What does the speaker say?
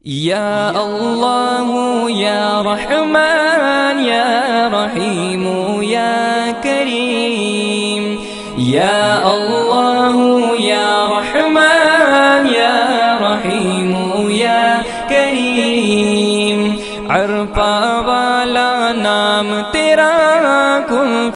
या अल्लाह या रहमान या रहीम या करीम। या अल्लाह या रहमान या रहीम या करीम। अरफा वाला नाम तेरा कुल